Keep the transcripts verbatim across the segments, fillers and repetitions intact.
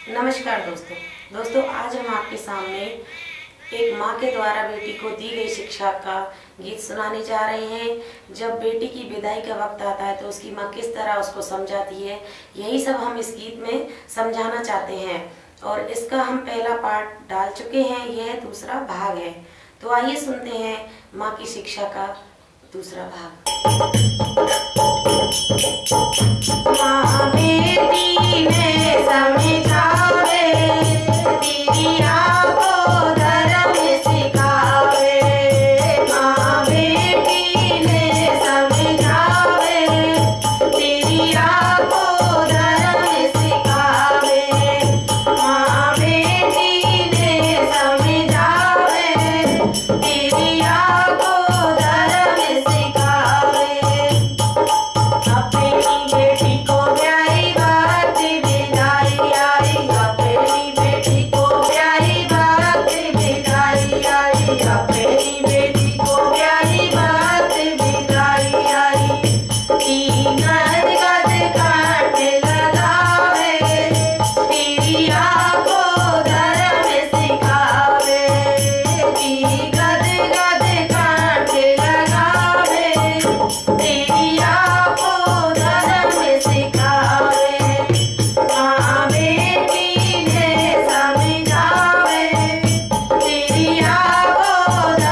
नमस्कार दोस्तों दोस्तों आज हम आपके सामने एक माँ के द्वारा बेटी को दी गई शिक्षा का गीत सुनाने जा रहे हैं। जब बेटी की विदाई का वक्त आता है तो उसकी माँ किस तरह उसको समझाती है, यही सब हम इस गीत में समझाना चाहते हैं। और इसका हम पहला पार्ट डाल चुके हैं, यह दूसरा भाग है। तो आइए सुनते हैं माँ की शिक्षा का दूसरा भाग। माँ बेटी ने समझावे, दीदिया को धर्म सिखावे। माँ बेटी ने समझावे, दीदिया को धर्म सिखावे। माँ बेटी ने समझावे, दीदिया को धर्म सिखावे। अपनी बेटी को प्यारी बात बिदाई आई, अपनी बेटी को प्यारी बात बिदाई आई, अपनी बेटी को प्यारी बात बिदाई आई। तीन गद गद काट लगावे, दीदिया को धर्म सिखावे। तीन गद गद काट लगावे, दीदिया को धर्म सिखावे। माँ बेटी ने समझावे, दीदिया को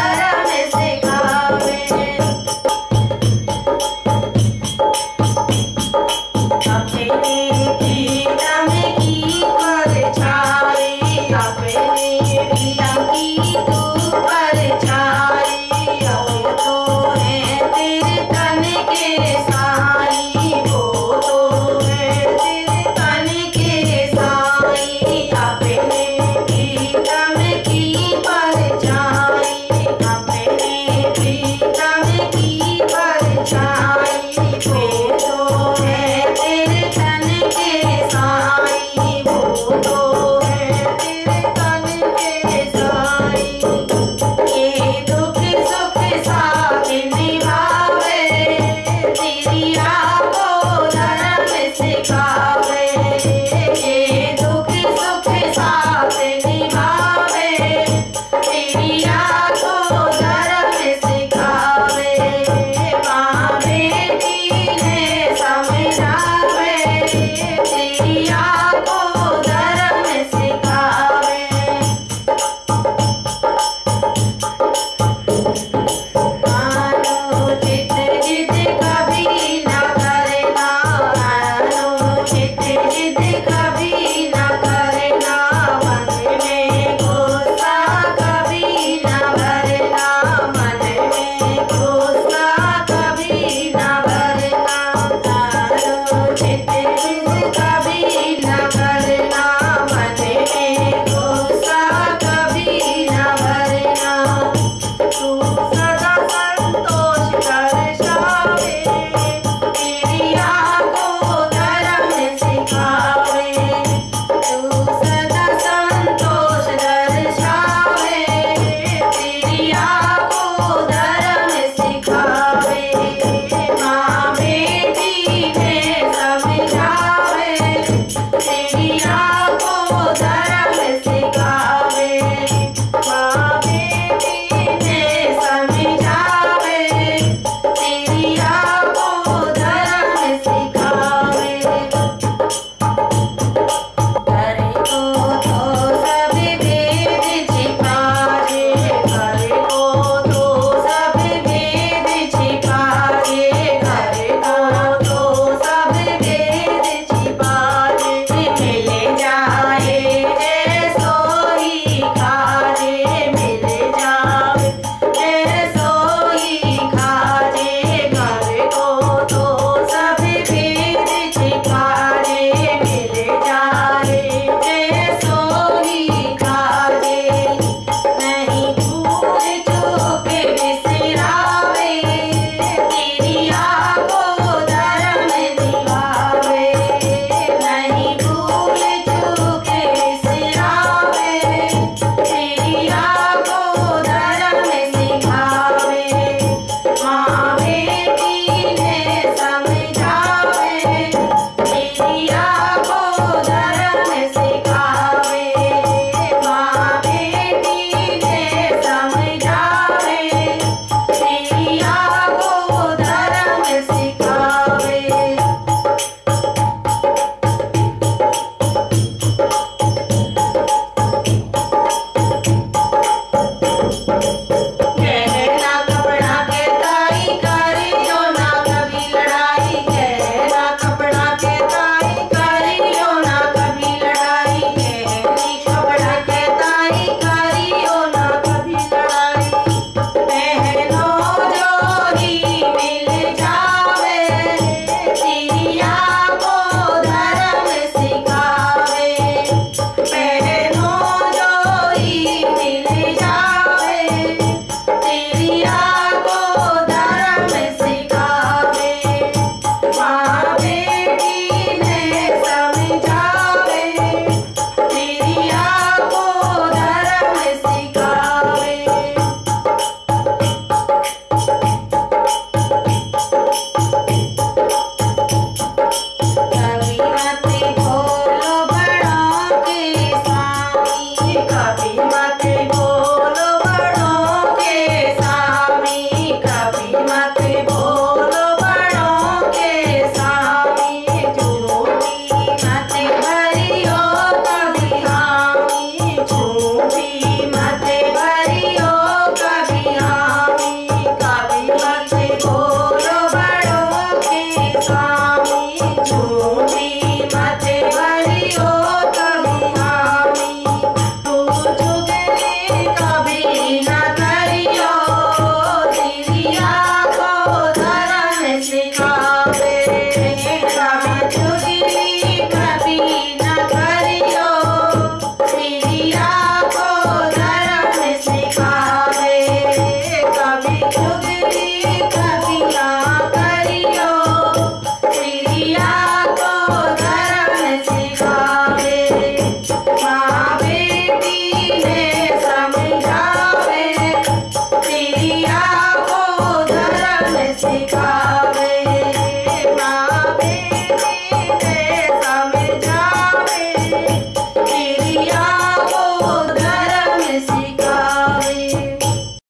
गावे।